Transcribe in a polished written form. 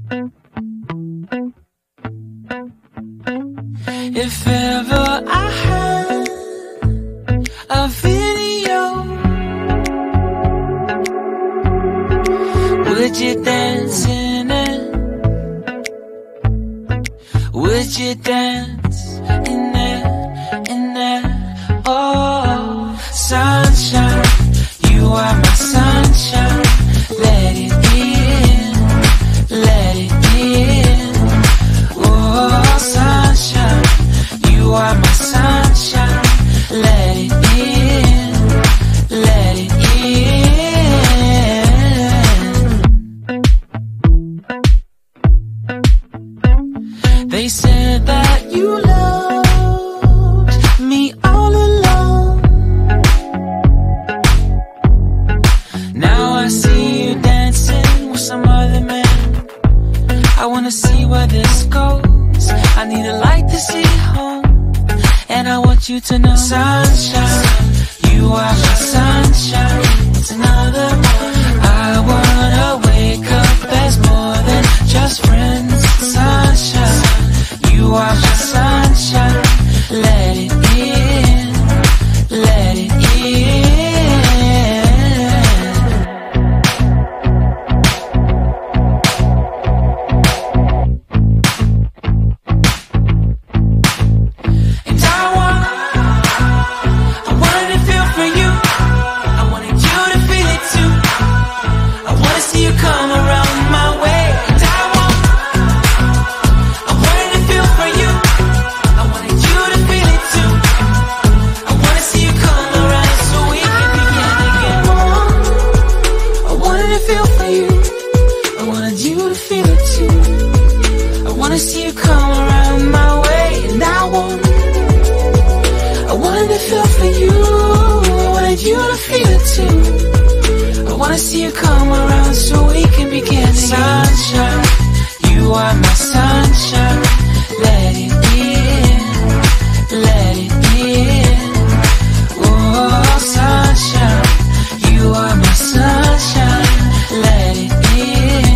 If ever I had a video, would you dance in it? Would you dance in it, in it? Oh, sunshine, you are my sunshine. Let it in, let it in. Oh, sunshine, you are my sunshine. Let it in, let it in. They said that you loved me all along. Now I see you dancing with some other man. I wanna see where this goes. I need a light to see home. And I want you to know, sunshine, you are my sunshine. It's another one. I wanna wake up as more than just friends. Sunshine, you are my sunshine. Let it in, let it in. And I wanted to feel for you. I wanted you to feel it too. I wanna see you come around my way. And I wanted to feel for you. I wanted you to feel it too. I wanna see you come around so we can begin again. I wanted to feel for you. I wanted you to feel it too. I wanna see you come around my way. And I wanted to feel for you. I wanted you to feel it too. I wanna see you come around so we can begin again. Sunshine, you are my sunshine. Let it in, let it in. Oh, sunshine, you are my sunshine. Let it in.